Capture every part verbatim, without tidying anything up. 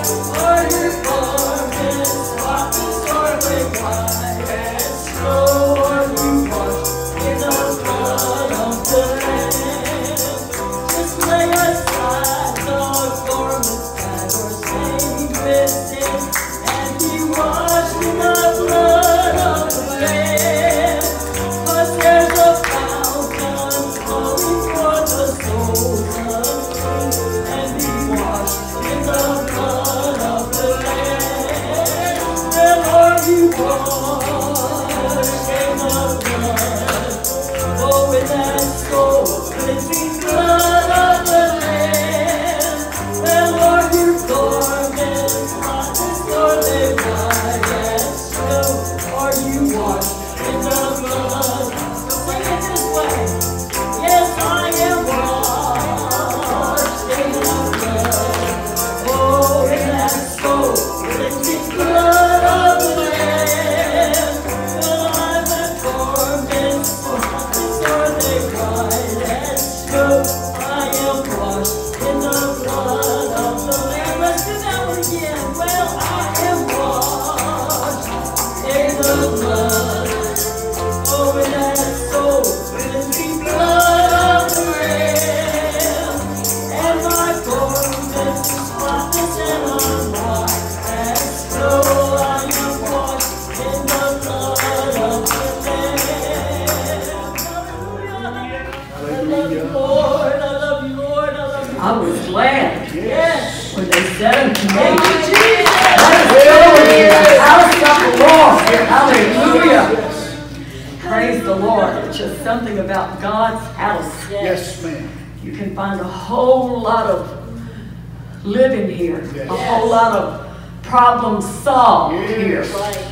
Problems solved here.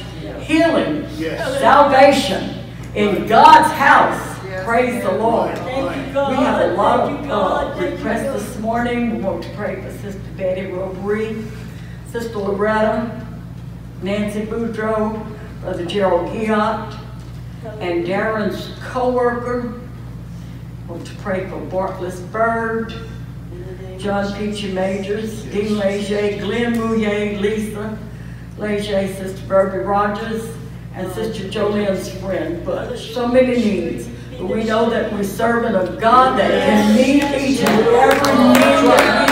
Healing, salvation in God's house. Praise the Lord. We have a lot of uh, requests this morning. We want to pray for Sister Betty Robry, Sister Loretta, Nancy Boudreau, Brother Gerald Giot, and Darren's co-worker. We want to pray for Bartless Bird, John Peachy Majors, Dean Leger, Glenn Mouillet, Lisa Leger, Sister Burby Rogers, and Sister Jolene's friend Butch. So many needs. But we know that we're serving a God that can meet each and every need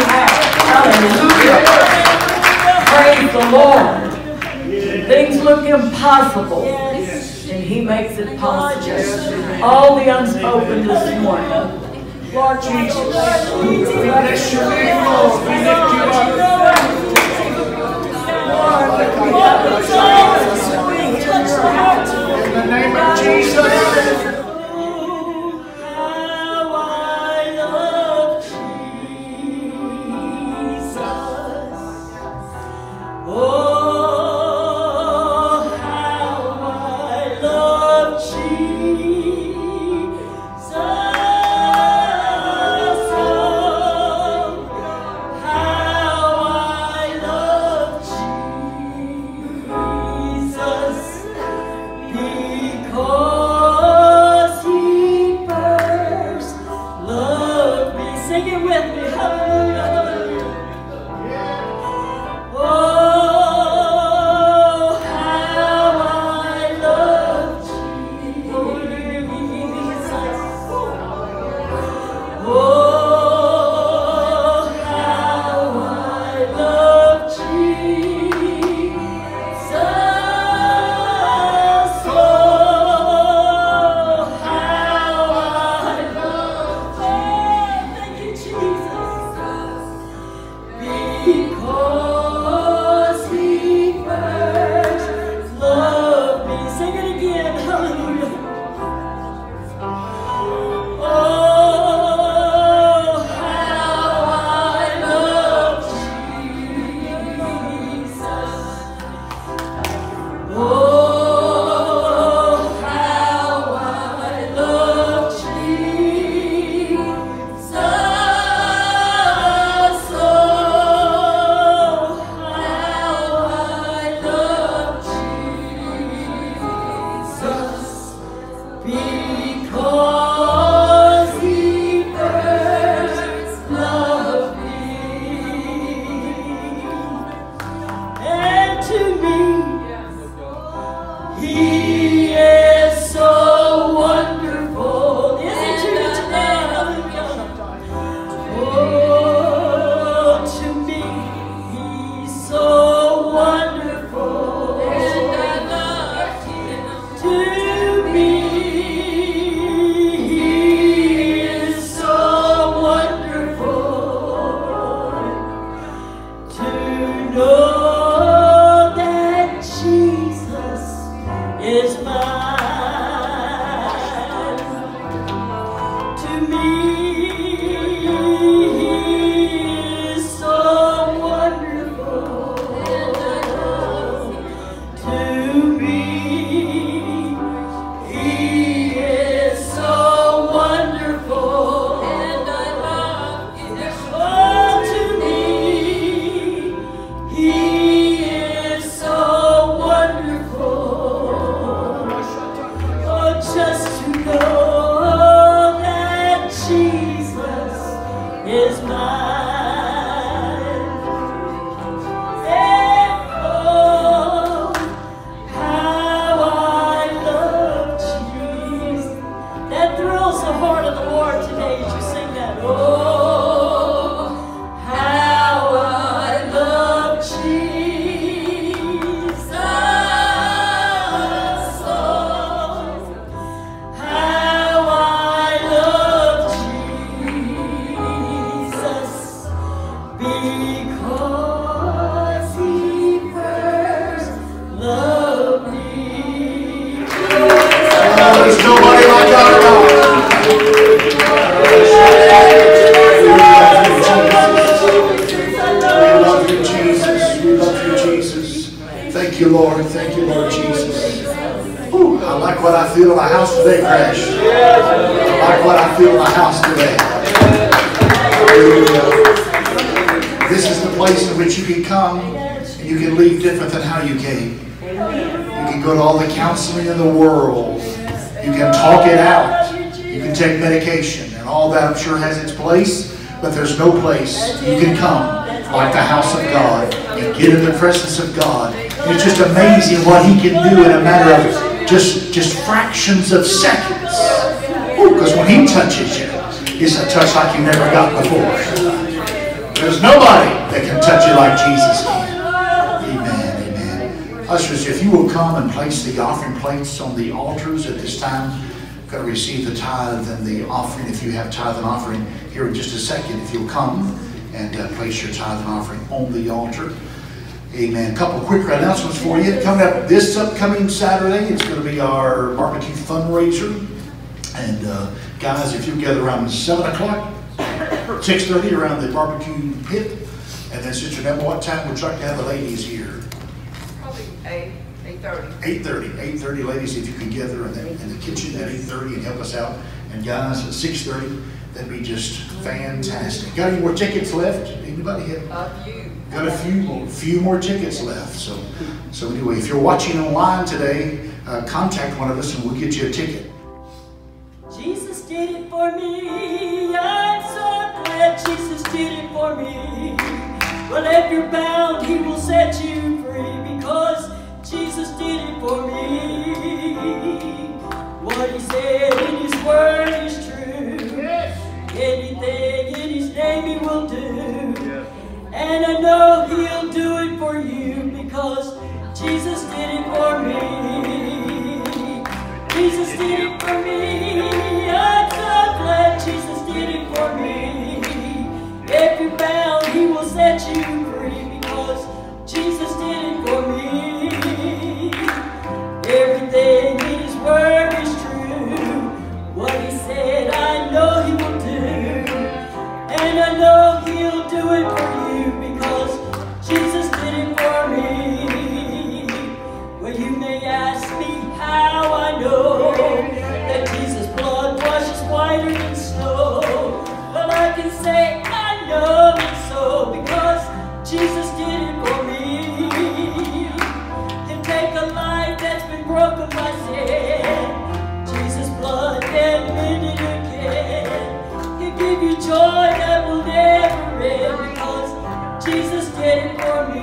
that we have. Hallelujah. Praise the Lord. Things look impossible, and He makes it possible. All the unspoken this morning. Lord Jesus, we bless your name, Lord. We lift you up. Lord, we have a in the name of Jesus. How know that Jesus is mine. To me, He is so wonderful. To me, He is so wonderful. And I love Him. Oh, to me, He is so wonderful. Oh, just to know that Jesus is mine. And oh, how I love Jesus. That thrills the heart of the Lord today as you sing that. Oh, how I love Jesus. Oh, how I love Jesus. Because He first loved me. There's nobody like our God. We love you, Jesus. We love you, Jesus. Thank you, Lord. Thank you, Lord Jesus. Whew, I like what I feel in my house today, Crash. I like what I feel in my house today. This is the place in which you can come and you can leave different than how you came. You can go to all the counseling in the world. You can talk it out. You can take medication, and all that I'm sure has its place, but there's no place you can come like the house of God and get in the presence of God. And it's just amazing what He can do in a matter of just, just fractions of seconds. Because when He touches you, it's a touch like you never got before. There's nobody that can touch you like Jesus can. Amen, amen. Ushers, if you will come and place the offering plates on the altars at this time, you're going to receive the tithe and the offering. If you have tithe and offering here in just a second, if you'll come and uh, place your tithe and offering on the altar. Amen. A couple quick announcements for you. Coming up this upcoming Saturday, it's going to be our barbecue fundraiser. And uh, guys, if you gather around seven o'clock, six thirty around the barbecue pit. And then Sister Emma, what time would you like to have the ladies here? Probably eight, eight thirty. eight thirty. eight thirty, ladies, if you can gather in the, in the kitchen at eight thirty and help us out. And guys, at six thirty, that'd be just fantastic. Got any more tickets left? Anybody have? A few. Got a few more, few more tickets left. So, so anyway, if you're watching online today, uh, contact one of us and we'll get you a ticket. Jesus did it for me. I'm so glad Jesus did it for me. Well, if you're bound, He will set you free because Jesus did it for me. What He said in His word is true. Anything in His name He will do. And I know He'll do it for you because Jesus did it for me. Jesus did it for me. I'm so glad Jesus did it for me. If you're bound, He will set you free because Jesus did it for me. Everything in His word is true. What He said, I know He will do. And I know He'll do it for you because Jesus did it for me. Well, you may ask me how I know that Jesus' blood washes whiter than snow. Well, I can say I know it's so because Jesus did it for me. He'll take a life that's been broken by sin. Jesus' blood can mend it again. He'll give you joy that will never end because Jesus did it for me.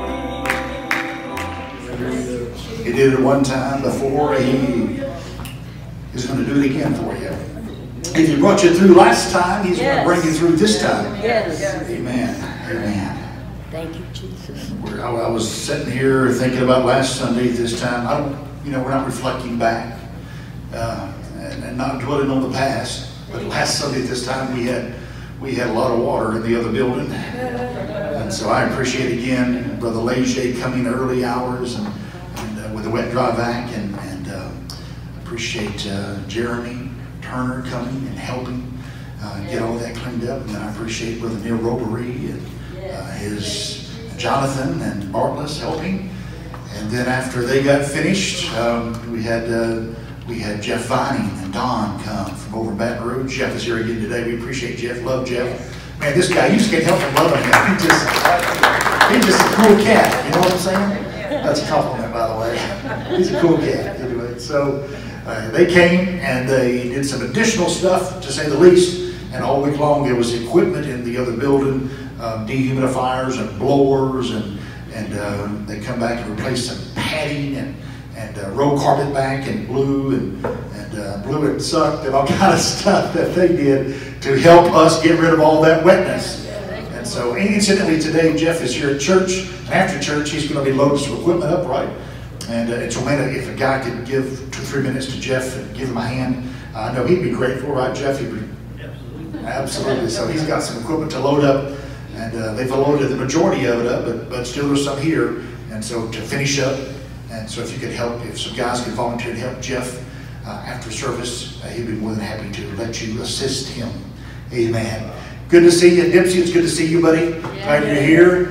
He did it one time before. He is going to do it again for you. If He brought you through last time, He's Yes. going to bring you through this time. Yes. Amen. Amen. Thank you, Jesus. We're, I, I was sitting here thinking about last Sunday at this time. I don't, you know, we're not reflecting back uh, and, and not dwelling on the past. But last Sunday at this time, we had we had a lot of water in the other building. Uh, And so I appreciate again Brother Leger coming early hours and, and uh, with the wet dry vac, and, and uh, appreciate uh, Jeremy Turner coming and helping uh, get all that cleaned up. And then I appreciate Brother Neil Robery and uh, his Jonathan and Bartless helping. And then after they got finished, um, we had uh, we had Jeff Vining and Don come from over in Baton Rouge. Jeff is here again today. We appreciate Jeff. Love Jeff. Man, this guy, you just can't help but love him. He just, he's just a cool cat. You know what I'm saying? That's a compliment, by the way. He's a cool cat. Anyway, so uh, they came and they did some additional stuff, to say the least. And all week long there was equipment in the other building, um, dehumidifiers and blowers, and and uh, they come back and replace some padding and and uh, roll carpet back and blue and and uh, blue and sucked and all kind of stuff that they did to help us get rid of all that wetness. And so, incidentally, today Jeff is here at church. And after church, he's going to be loading some equipment up, right? And uh, so, man, if a guy could give two, three minutes to Jeff and give him a hand, uh, I know he'd be grateful, right, Jeff? He'd be, absolutely. Absolutely. So he's got some equipment to load up, and uh, they've loaded the majority of it up, but but still there's some here. And so to finish up, and so if you could help, if some guys could volunteer to help Jeff uh, after service, uh, he'd be more than happy to let you assist him. Amen. Good to see you, Dipsy. It's good to see you, buddy. Glad you're here.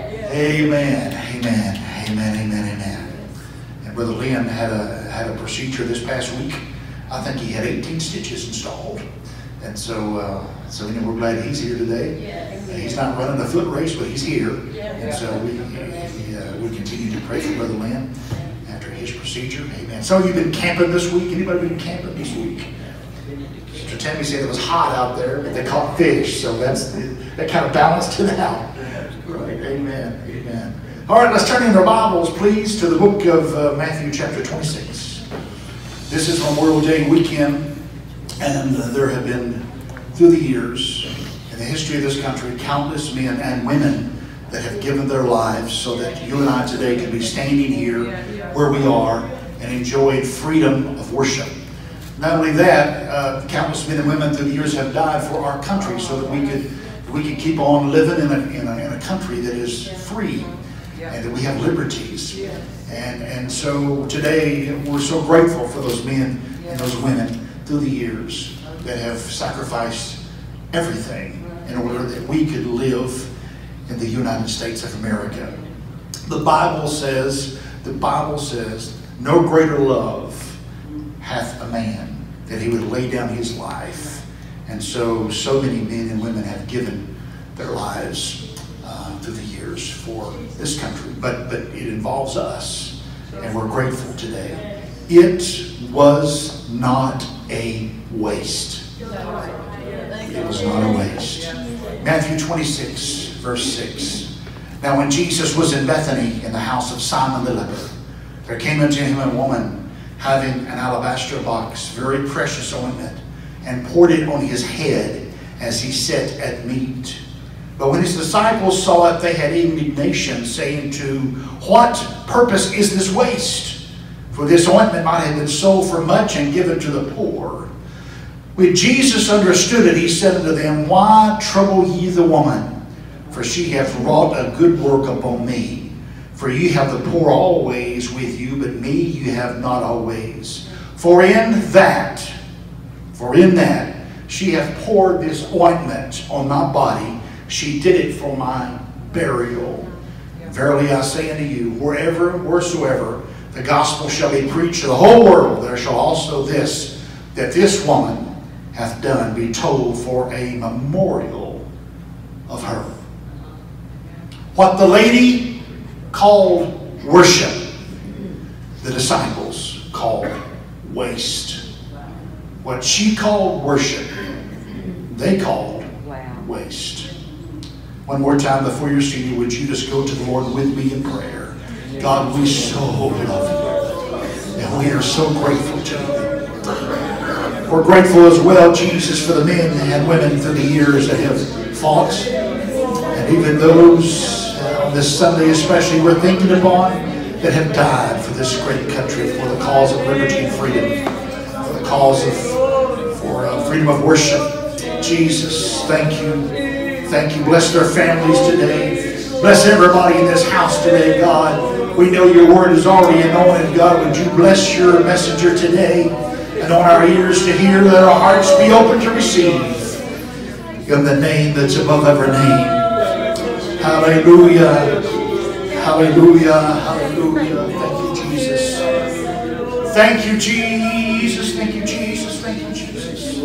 Amen. Amen. Amen. Amen. Amen. And Brother Lynn had a had a procedure this past week. I think he had eighteen stitches installed, and so uh, so you know, we're glad he's here today. Uh, he's not running the foot race, but he's here, and so we we, uh, we continue to pray for Brother Lynn after his procedure. Amen. So you've been camping this week? Anybody been camping this week? Sister Tammy said it was hot out there, but they caught fish, so that's that kind of balanced it out. Right. Amen. Amen. All right, let's turn in our Bibles, please, to the book of uh, Matthew, chapter twenty-six. This is Memorial Day weekend, and uh, there have been, through the years, in the history of this country, countless men and women that have given their lives so that you and I today can be standing here where we are and enjoy freedom of worship. Not only that, uh, countless men and women through the years have died for our country so that we could we could keep on living in a, in a, in a country that is free and that we have liberties. And, and so today we're so grateful for those men and those women through the years that have sacrificed everything in order that we could live in the United States of America. The Bible says, the Bible says, no greater love hath a man that he would lay down his life. And so, so many men and women have given their lives uh, through the years for this country. But, but it involves us, and we're grateful today. It was not a waste. It was not a waste. Matthew twenty-six, verse six. Now when Jesus was in Bethany in the house of Simon the leper, there came unto him a woman having an alabaster box, very precious ointment, and poured it on his head as he sat at meat. But when his disciples saw it, they had indignation, saying, to what purpose is this waste? For this ointment might have been sold for much and given to the poor. When Jesus understood it, he said unto them, why trouble ye the woman? For she hath wrought a good work upon me. For ye have the poor always with you, but me you have not always. For in that, for in that she hath poured this ointment on my body, she did it for my burial. Verily I say unto you, wherever, wheresoever the gospel shall be preached to the whole world, there shall also this, that this woman hath done, be told for a memorial of her. What the lady called worship, the disciples called waste. What she called worship, they called waste. One more time before you're seated, would you just go to the Lord with me in prayer? God, we so love you, and we are so grateful to you. We're grateful as well, Jesus, for the men and women through the years that have fought, and even those uh, on this Sunday especially we're thinking upon, that have died for this great country, for the cause of liberty and freedom, for the cause of for uh, freedom of worship. Jesus, thank you. Thank you. Bless their families today. Bless everybody in this house today, God. We know your word is already anointed. God, would you bless your messenger today? And on our ears to hear, let our hearts be open to receive. In the name that's above every name. Hallelujah. Hallelujah. Hallelujah. Thank you, Jesus. Thank you, Jesus. Thank you, Jesus. Thank you, Jesus.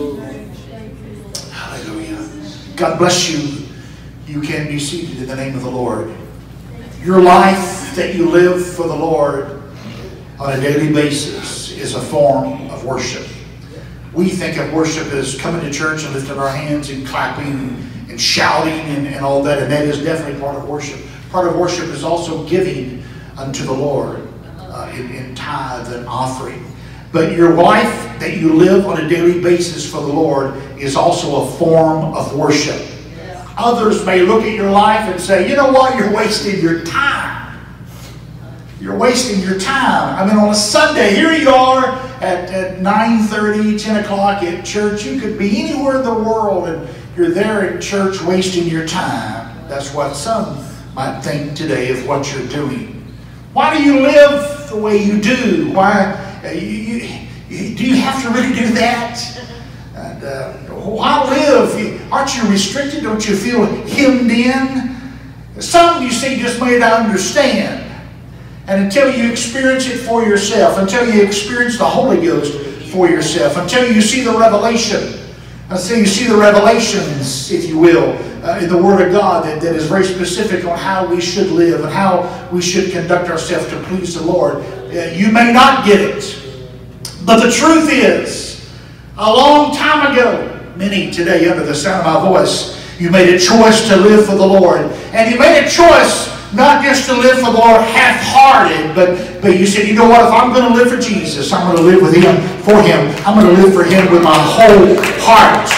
Hallelujah. God bless you. You can be seated in the name of the Lord. Your life that you live for the Lord on a daily basis is a form of worship. We think of worship as coming to church and lifting our hands and clapping and shouting and, and all that, and that is definitely part of worship. Part of worship is also giving unto the Lord uh, in, in tithe and offering. But your life that you live on a daily basis for the Lord is also a form of worship. Others may look at your life and say, you know what, you're wasting your time. You're wasting your time. I mean, on a Sunday, here you are at, at nine thirty, ten o'clock at church. You could be anywhere in the world and you're there at church wasting your time. That's what some might think today of what you're doing. Why do you live the way you do? Why uh, you, you, you, do you have to really do that? And, uh, why live? Aren't you restricted? Don't you feel hemmed in? Some, you see, just may not understand. And until you experience it for yourself, until you experience the Holy Ghost for yourself, until you see the revelation, until you see the revelations, if you will, uh, in the Word of God that, that is very specific on how we should live and how we should conduct ourselves to please the Lord, uh, you may not get it. But the truth is, a long time ago, many today under the sound of my voice, you made a choice to live for the Lord. And you made a choice not just to live for the Lord half-hearted, but, but you said, you know what, if I'm going to live for Jesus, I'm going to live with Him, for Him. I'm going to live for Him with my whole heart.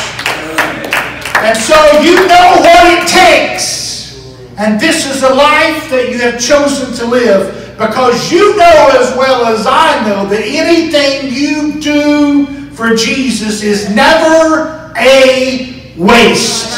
And so you know what it takes. And this is a life that you have chosen to live, because you know as well as I know that anything you do for Jesus is never a waste.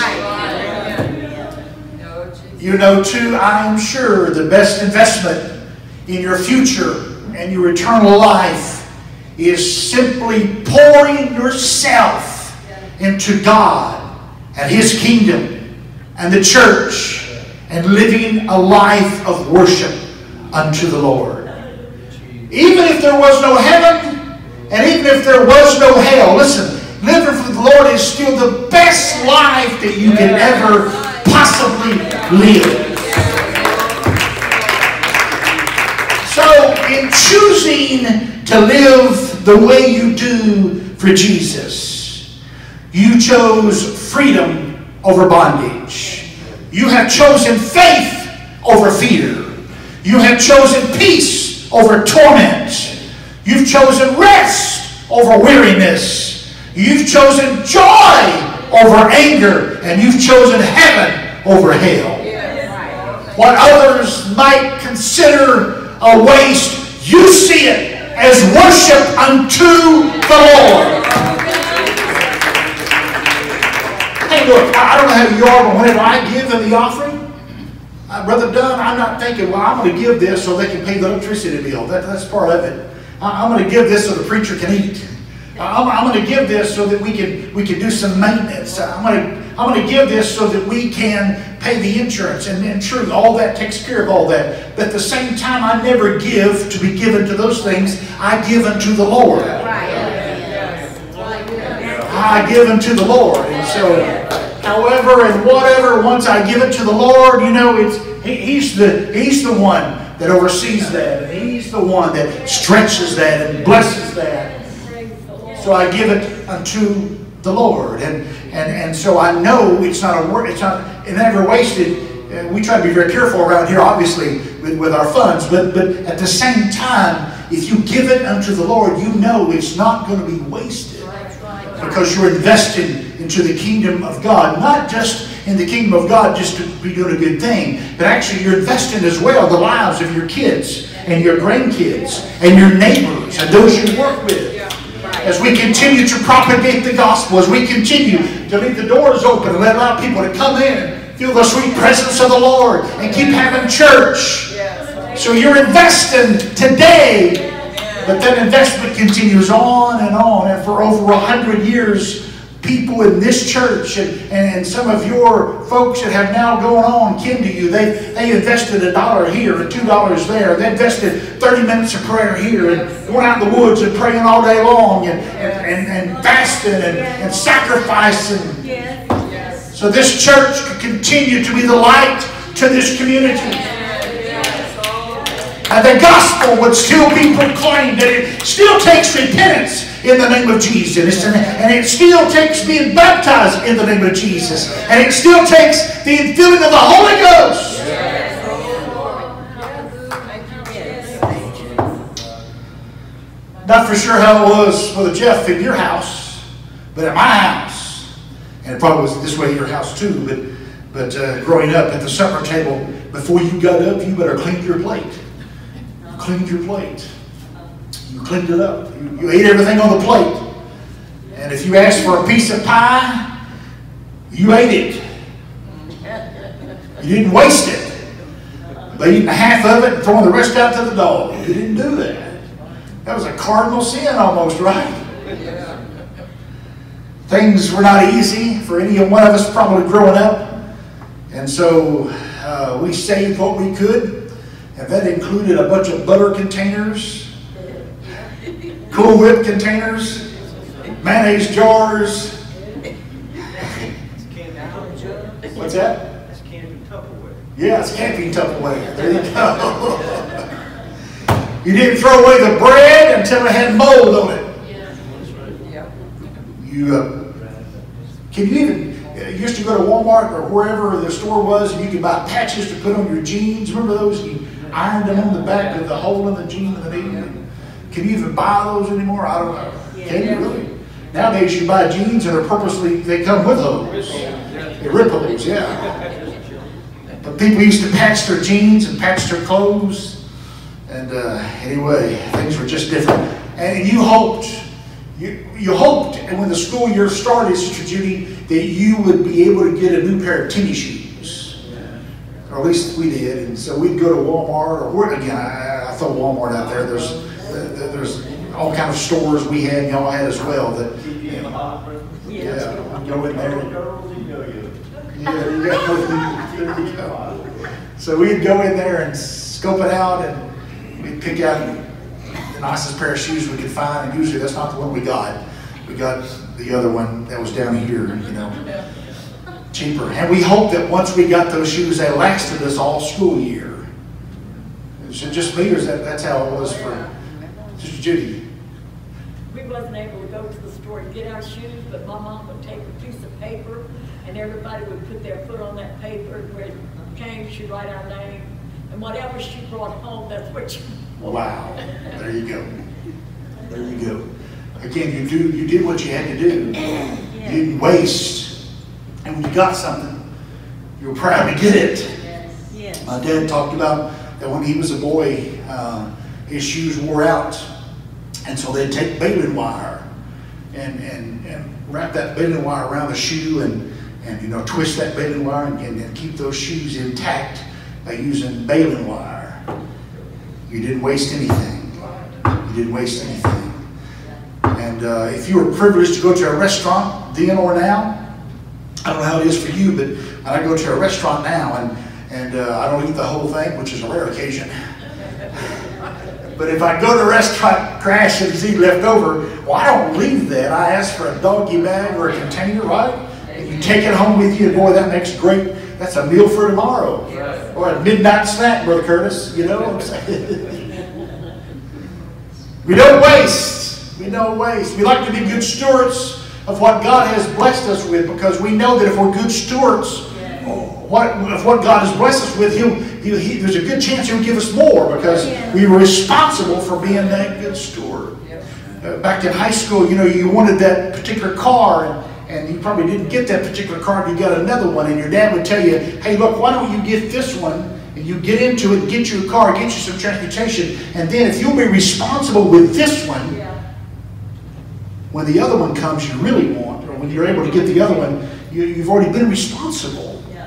You know too, I am sure, the best investment in your future and your eternal life is simply pouring yourself into God and His kingdom and the church and living a life of worship unto the Lord. Even if there was no heaven, and even if there was no hell, listen, living for the Lord is still the best life that you can ever possibly live. So, in choosing to live the way you do for Jesus, you chose freedom over bondage. You have chosen faith over fear. You have chosen peace over torment. You've chosen rest over weariness. You've chosen joy over anger. And you've chosen heaven over hell. What others might consider a waste, you see it as worship unto the Lord. Hey, look, I don't know how you are, but whenever I give in the offering, uh, Brother Dunn, I'm not thinking, well, I'm going to give this so they can pay the electricity bill. That, that's part of it. I'm going to give this so the preacher can eat. I'm, I'm going to give this so that we can we can do some maintenance. I'm going to I'm going to give this so that we can pay the insurance. And, and true, all that takes care of all that. But at the same time, I never give to be given to those things. I give unto the Lord. I give unto the Lord. And so, however and whatever, once I give it to the Lord, you know, it's he, He's the He's the one that oversees that, and He's the one that stretches that and blesses that. So I give it unto the Lord, and and and so I know it's not a word. It's not it never wasted. Uh, we try to be very careful around here, obviously, with, with our funds. But but at the same time, if you give it unto the Lord, you know it's not going to be wasted, because you're invested into the kingdom of God, not just in the kingdom of God just to be doing a good thing, but actually you're investing as well the lives of your kids and your grandkids and your neighbors and those you work with. As we continue to propagate the gospel, as we continue to leave the doors open and let allow people to come in and feel the sweet presence of the Lord, and keep having church. So you're investing today, but that investment continues on and on. And for over a hundred years, people in this church and, and some of your folks that have now gone on kin to you, they, they invested a dollar here and two dollars there. They invested thirty minutes of prayer here and going out in the woods and praying all day long and, and, and, and fasting and, and sacrificing. So this church could continue to be the light to this community. And the gospel would still be proclaimed. And it still takes repentance in the name of Jesus. And, and it still takes being baptized in the name of Jesus. And it still takes the infilling of the Holy Ghost. Not for sure how it was, Brother Jeff, in your house, but at my house. And it probably was this way at your house too. But, but uh, growing up at the supper table, before you got up, you better clean your plate. You cleaned your plate. You cleaned it up. You, you ate everything on the plate. And if you asked for a piece of pie, you ate it. You didn't waste it. By eating half of it and throwing the rest out to the dog. You didn't do that. That was a cardinal sin almost, right? Things were not easy for any one of us probably growing up. And so uh, we saved what we could. And that included a bunch of butter containers, Cool Whip containers, mayonnaise jars. What's that? That's camping Tupperware. Yeah, it's camping Tupperware. There you go. You didn't throw away the bread until it had mold on it. You uh, can you even uh, you used to go to Walmart or wherever the store was, and you could buy patches to put on your jeans. Remember those? You ironed them on the back of the hole in the jean and the knee. Can you even buy those anymore? I don't know. Can you really? Nowadays you buy jeans and are purposely they come with holes. They rip holes, yeah. But people used to patch their jeans and patch their clothes. And uh, anyway, things were just different. And you hoped, you, you hoped, and when the school year started, Sister Judy, that you would be able to get a new pair of tennis shoes. Or at least we did. And so we'd go to Walmart, or where, again, I, I throw Walmart out there. There's there's all kind of stores we had, and y'all had as well. That, you know, yeah, I'd go in there. Yeah, there you go. There you go. So we'd go in there and scope it out, and we'd pick out the nicest pair of shoes we could find, and usually that's not the one we got. We got the other one that was down here, you know, cheaper. And we hoped that once we got those shoes, they lasted us all school year. Is it just me, or is that that's how it was for Sister Judy? We wasn't able to go to the store and get our shoes, but my mom would take a piece of paper, and everybody would put their foot on that paper, and where it came, she'd write our name. And whatever she brought home, that's what she... Wow. There you go. There you go. Again, you do you did what you had to do. Yeah. You didn't waste. And when you got something, you were proud to get it. Yes. Yes. My dad talked about that when he was a boy, uh, his shoes wore out. And so they'd take baling wire and, and, and wrap that baling wire around the shoe and, and you know, twist that baling wire and, and, and keep those shoes intact by using baling wire. You didn't waste anything. You didn't waste anything. And uh, if you were privileged to go to a restaurant then or now, I don't know how it is for you, but when I go to a restaurant now and, and uh, I don't eat the whole thing, which is a rare occasion. But if I go to a restaurant, crash and see left over, well, I don't leave that. I ask for a doggy bag or a container, right? And you take it home with you, and boy, that makes great. That's a meal for tomorrow. Yes. Or a midnight snack, Brother Curtis. You know what I'm saying? We don't waste. We don't waste. We like to be good stewards of what God has blessed us with, because we know that if we're good stewards, yes. what, of what God has blessed us with, he'll, he'll, he, there's a good chance He'll give us more, because yes. we were responsible for being that good steward. Yes. Uh, back in high school, you know, you wanted that particular car, and And you probably didn't get that particular car, you got another one, and your dad would tell you, hey, look, why don't you get this one, and you get into it, get you a car, get you some transportation, and then if you'll be responsible with this one, yeah. when the other one comes you really want, or when you're able to get the other one, you, you've already been responsible. Yeah.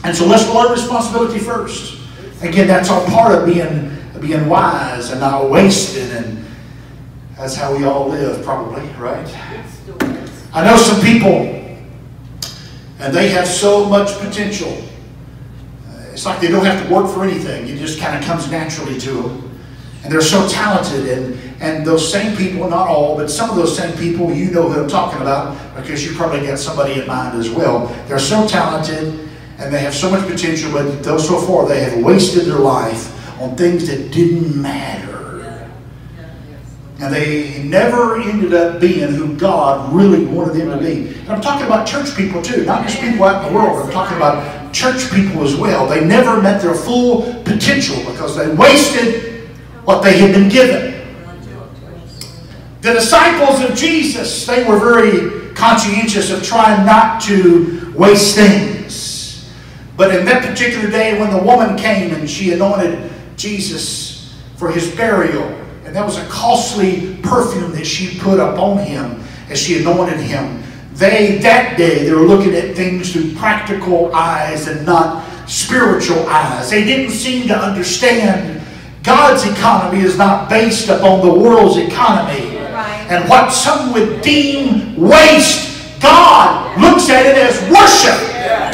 And so let's learn responsibility first. Again, that's our part of being, being wise and not wasted, and that's how we all live, probably, right? I know some people, and they have so much potential. It's like they don't have to work for anything. It just kind of comes naturally to them. And they're so talented, and, and those same people, not all, but some of those same people, you know who I'm talking about, because you probably got somebody in mind as well. They're so talented, and they have so much potential, but those so far, they have wasted their life on things that didn't matter. And they never ended up being who God really wanted them to be. And I'm talking about church people too, not just people out in the world. I'm talking about church people as well. They never met their full potential because they wasted what they had been given. The disciples of Jesus, they were very conscientious of trying not to waste things. But in that particular day when the woman came and she anointed Jesus for his burial, and that was a costly perfume that she put upon him as she anointed him, they, that day, they were looking at things through practical eyes and not spiritual eyes. They didn't seem to understand God's economy is not based upon the world's economy. Right. And what some would deem waste, God looks at it as worship. Yeah.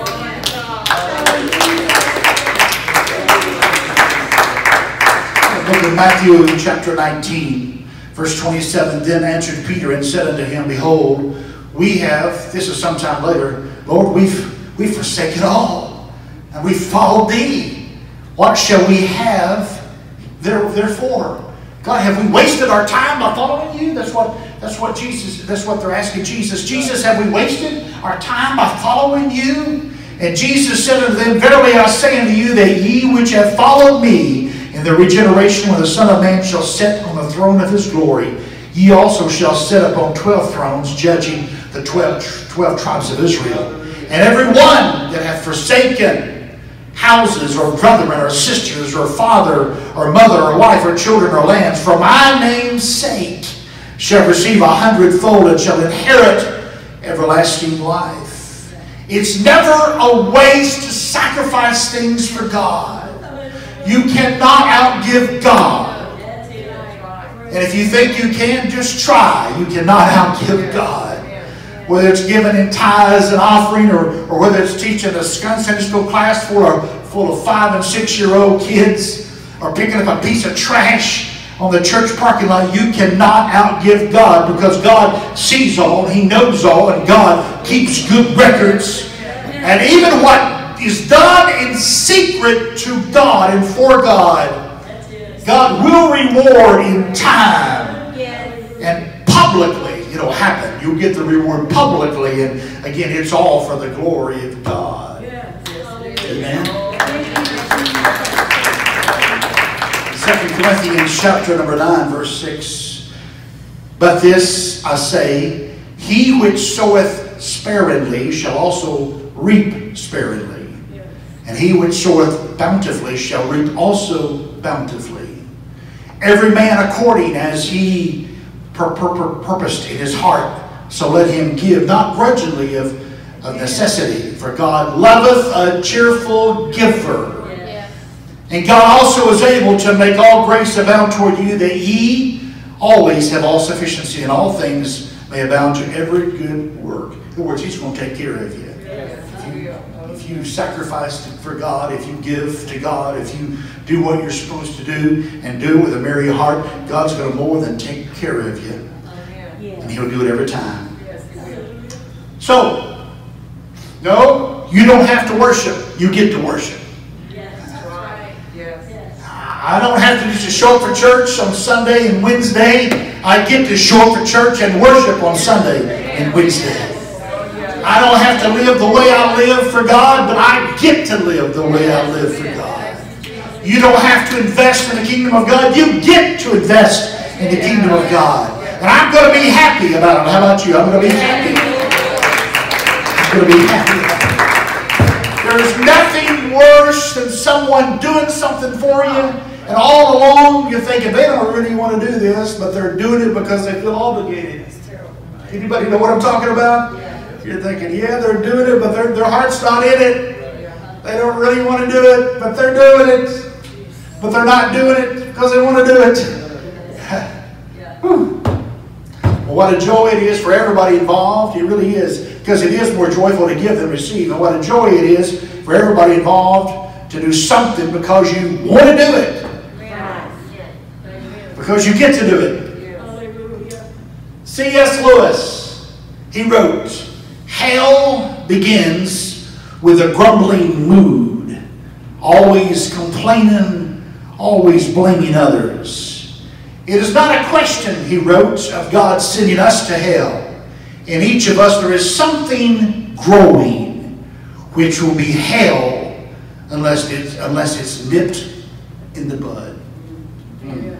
Look at Matthew chapter nineteen, verse twenty-seven. Then answered Peter and said unto him, Behold, we have, this is sometime later, Lord, we've, we've forsaken all, and we've followed thee. What shall we have therefore? God, have we wasted our time by following you? That's what, that's what Jesus, that's what they're asking Jesus. Jesus, have we wasted our time by following you? And Jesus said unto them, Verily I say unto you, that ye which have followed me in the regeneration when the Son of Man shall sit on the throne of his glory, ye also shall sit upon twelve thrones, judging the twelve, twelve tribes of Israel. And every one that hath forsaken houses, or brethren, or sisters, or father, or mother, or wife, or children, or lands, for my name's sake, shall receive a hundredfold, and shall inherit everlasting life. It's never a waste to sacrifice things for God. You cannot outgive God. And if you think you can, just try. You cannot outgive God. Whether it's given in tithes and offering, or, or whether it's teaching a Sunday school class full of, full of five and six year old kids, or picking up a piece of trash on the church parking lot, you cannot outgive God, because God sees all, He knows all, and God keeps good records. And even what is done in secret to God and for God, God will reward in time and publicly. It'll happen. You'll get the reward publicly, and again, it's all for the glory of God. Amen. Second Corinthians chapter number nine, verse six. But this I say, he which soweth sparingly shall also reap sparingly, and he which soweth bountifully shall reap also bountifully. Every man according as he Pur pur purposed in his heart, so let him give, not grudgingly of, of necessity, for God loveth a cheerful giver. Yes. And God also is able to make all grace abound toward you, that ye always have all sufficiency in all things, may abound to every good work. In other words, He's going to take care of you. Yes. If you, if you sacrifice for God, if you give to God, if you do what you're supposed to do, and do it with a merry heart, God's going to more than take care of you. Amen. And He'll do it every time. Yes, He will. So, no, you don't have to worship. You get to worship. Yes, that's right. Yes. I don't have to just show up for church on Sunday and Wednesday. I get to show up for church and worship on Sunday and Wednesday. I don't have to live the way I live for God, but I get to live the way I live for God. You don't have to invest in the kingdom of God. You get to invest in the kingdom of God. And I'm going to be happy about it. How about you? I'm going to be happy. I'm going to be happy about it. There's nothing worse than someone doing something for you, and all along you're thinking they don't really want to do this, but they're doing it because they feel obligated. Anybody know what I'm talking about? You're thinking, yeah, they're doing it, but their, their heart's not in it. They don't really want to do it, but they're doing it. But they're not doing it because they want to do it. Well, what a joy it is for everybody involved. It really is. Because it is more joyful to give than receive. And what a joy it is for everybody involved to do something because you want to do it. Because you get to do it. C S Lewis, he wrote, hell begins with a grumbling mood, always complaining, always blaming others. It is not a question, he wrote, of God sending us to hell. In each of us there is something growing which will be hell unless it's, unless it's nipped in the bud. Mm.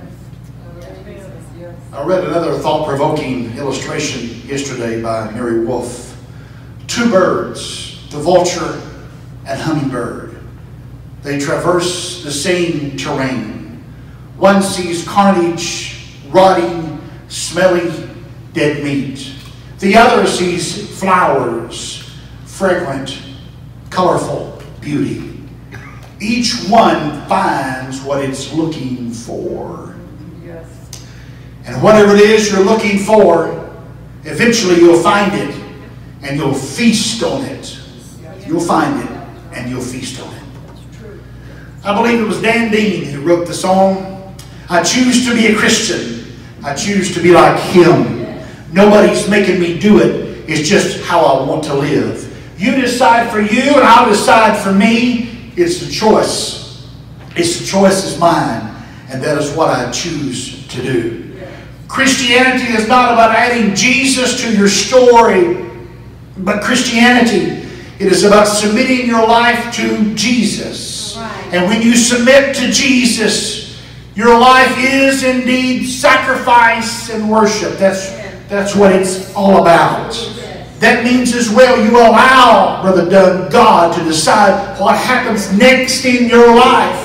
I read another thought-provoking illustration yesterday by Mary Wolfe. Two birds, the vulture and hummingbird. They traverse the same terrain. One sees carnage, rotting, smelly, dead meat. The other sees flowers, fragrant, colorful beauty. Each one finds what it's looking for. Yes. And whatever it is you're looking for, eventually you'll find it and you'll feast on it. You'll find it and you'll feast on it. I believe it was Dan Dean who wrote the song, I choose to be a Christian. I choose to be like him. Nobody's making me do it. It's just how I want to live. You decide for you and I'll decide for me. It's the choice. It's the choice is mine. And that is what I choose to do. Christianity is not about adding Jesus to your story. But Christianity, it is about submitting your life to Jesus. And when you submit to Jesus, your life is indeed sacrifice and worship. That's That's what it's all about. That means as well you allow, Brother Doug, God to decide what happens next in your life.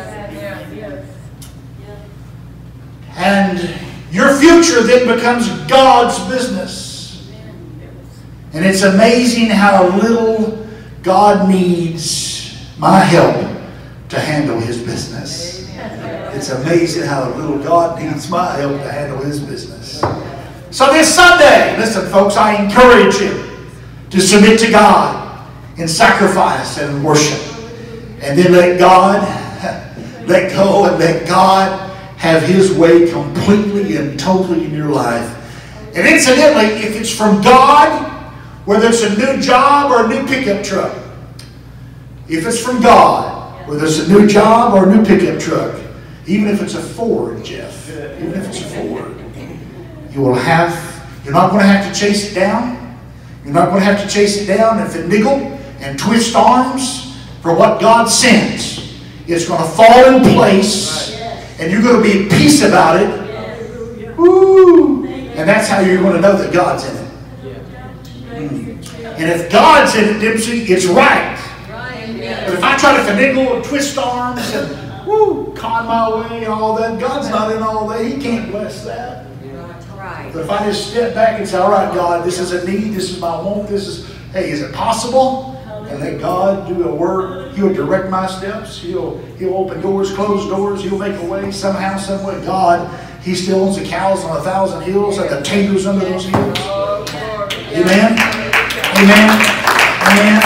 And your future then becomes God's business. And it's amazing how little God needs my help to handle His business. It's amazing how little God needs my help to handle His business. So this Sunday, listen folks, I encourage you to submit to God in sacrifice and worship. And then let God, let go and let God have His way completely and totally in your life. And incidentally, if it's from God, whether it's a new job or a new pickup truck, if it's from God, whether it's a new job or a new pickup truck, even if it's a Ford, Jeff, even if it's a Ford, you will have, you're not going to have to chase it down. You're not going to have to chase it down and finagle and twist arms for what God sends. It's going to fall in place and you're going to be at peace about it. Woo! And that's how you're going to know that God's in it. Mm. And if God's in it, Dempsey, it's right. But if I try to finagle and twist arms and woo, con my way and all that, God's not in all that. He can't bless that. But if I just step back and say, all right, God, this is a need, this is my want, this is, hey, is it possible? And let God do a work. He'll direct my steps. He'll, he'll open doors, close doors. He'll make a way somehow, some way. God, He still owns the cows on a thousand hills and the taters under those hills. Amen? Amen? Amen?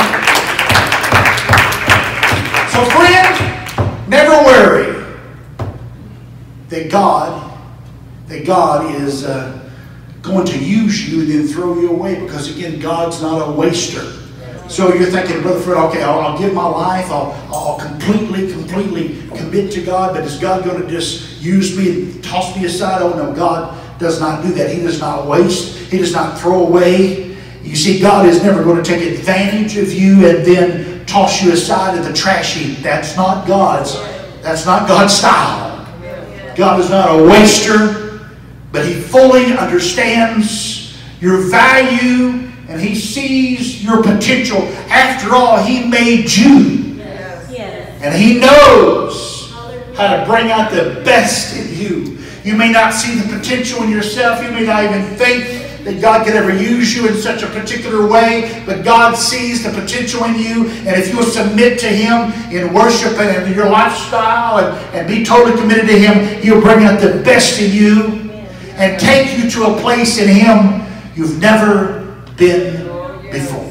So friend, never worry that God that God is uh, going to use you and then throw you away, because again, God's not a waster. So you're thinking, Brother Fred, okay, I'll, I'll give my life, I'll, I'll completely, completely commit to God, but is God going to just use me and toss me aside? Oh no, God does not do that. He does not waste. He does not throw away. You see, God is never going to take advantage of you and then toss you aside in the trash heap. That's not God's, that's not God's style. God is not a waster, but He fully understands your value and He sees your potential. After all, He made you. Yes. And He knows how to bring out the best in you. You may not see the potential in yourself. You may not even think that God could ever use you in such a particular way, but God sees the potential in you, and if you will submit to Him in worship and in your lifestyle and, and be totally committed to Him, He'll bring out the best in you and take you to a place in Him you've never been before.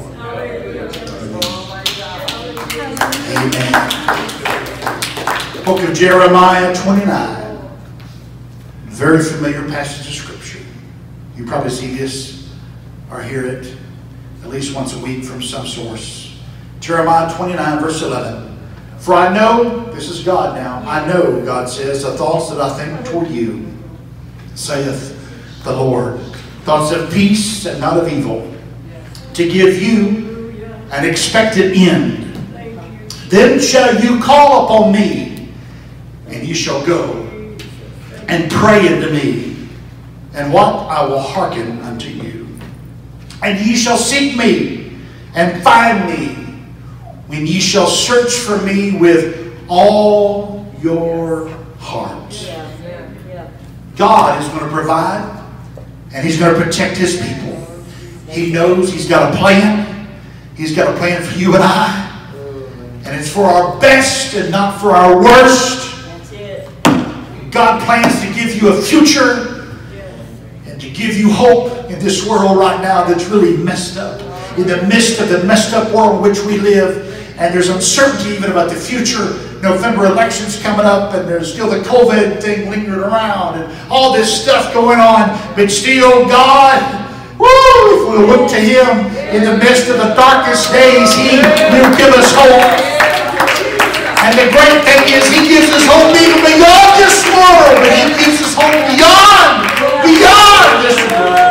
Amen. Book of Jeremiah twenty-nine. Very familiar passage of Scripture. You probably see this or hear it at least once a week from some source. Jeremiah twenty-nine, verse eleven. For I know, this is God now, I know, God says, the thoughts that I think toward you, saith the Lord. Thoughts of peace and not of evil, to give you an expected end. Then shall you call upon me, and you shall go and pray unto me, and what? I will hearken unto you. And ye shall seek me and find me, when ye shall search for me with all your heart. God is going to provide, and He's going to protect His people. He knows He's got a plan. He's got a plan for you and I. And it's for our best and not for our worst. God plans to give you a future and to give you hope in this world right now that's really messed up. In the midst of the messed up world in which we live, and there's uncertainty even about the future. November elections coming up, and there's still the COVID thing lingering around, and all this stuff going on. But still, God, woo, if we'll look to Him in the midst of the darkest days, He will give us hope. And the great thing is, He gives us hope even beyond this world, but He gives us hope beyond, beyond this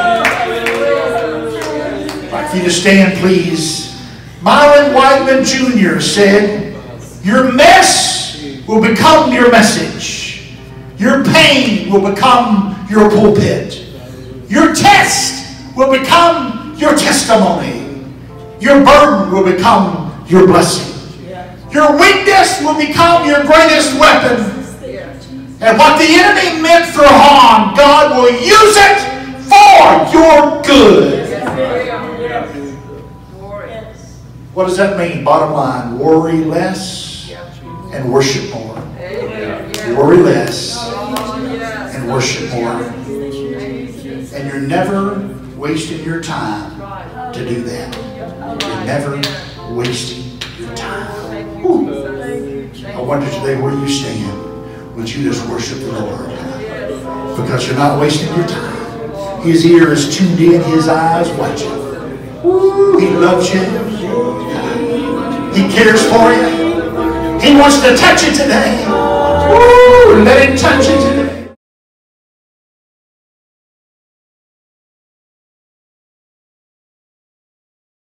world. I'd like for you to stand, please. Myron Whiteman Junior said, your mess will become your message. Your pain will become your pulpit. Your test will become your testimony. Your burden will become your blessing. Your weakness will become your greatest weapon. And what the enemy meant for harm, God will use it for your good. What does that mean? Bottom line, worry less and worship more. Worry less and worship more. And you're never wasting your time to do that. You're never wasting your time. Ooh. I wonder today where you stand. Would you just worship the Lord? Because you're not wasting your time. His ear is tuned in, His eyes watching. Ooh, He loves you. He cares for you. He wants to touch you today. Ooh, let Him touch